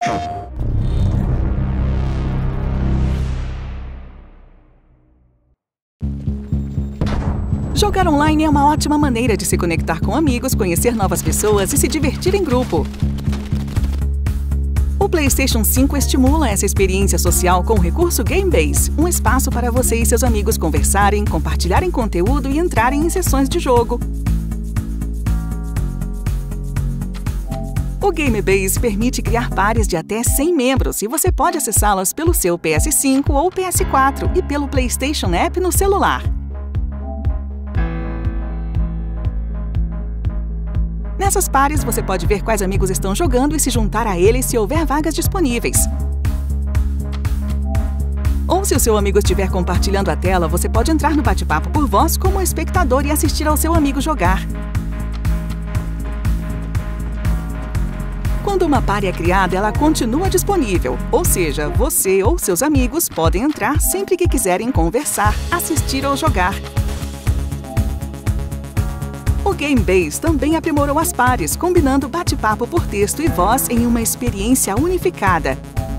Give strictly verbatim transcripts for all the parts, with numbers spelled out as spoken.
Jogar online é uma ótima maneira de se conectar com amigos, conhecer novas pessoas e se divertir em grupo. O PlayStation cinco estimula essa experiência social com o recurso GameBase, um espaço para você e seus amigos conversarem, compartilharem conteúdo e entrarem em sessões de jogo. O GameBase permite criar pares de até cem membros e você pode acessá-las pelo seu P S cinco ou P S quatro e pelo PlayStation App no celular. Nessas pares, você pode ver quais amigos estão jogando e se juntar a eles se houver vagas disponíveis. Ou se o seu amigo estiver compartilhando a tela, você pode entrar no bate-papo por voz como espectador e assistir ao seu amigo jogar. Quando uma party é criada, ela continua disponível, ou seja, você ou seus amigos podem entrar sempre que quiserem conversar, assistir ou jogar. O GameBase também aprimorou as pares, combinando bate-papo por texto e voz em uma experiência unificada.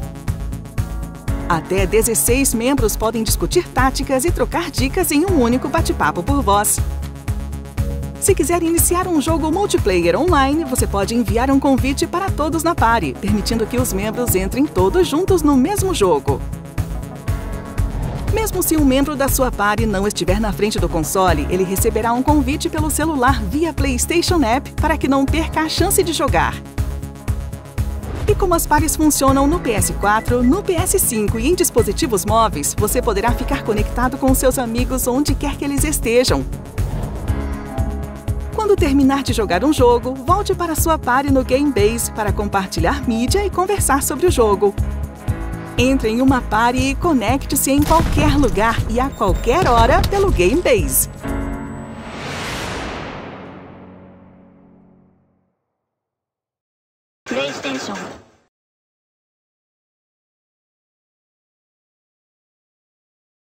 Até dezesseis membros podem discutir táticas e trocar dicas em um único bate-papo por voz. Se quiser iniciar um jogo multiplayer online, você pode enviar um convite para todos na party, permitindo que os membros entrem todos juntos no mesmo jogo. Mesmo se um membro da sua party não estiver na frente do console, ele receberá um convite pelo celular via PlayStation App para que não perca a chance de jogar. E como as parties funcionam no P S quatro, no P S cinco e em dispositivos móveis, você poderá ficar conectado com seus amigos onde quer que eles estejam. Quando terminar de jogar um jogo, volte para sua party no GameBase para compartilhar mídia e conversar sobre o jogo. Entre em uma party e conecte-se em qualquer lugar e a qualquer hora pelo GameBase. PlayStation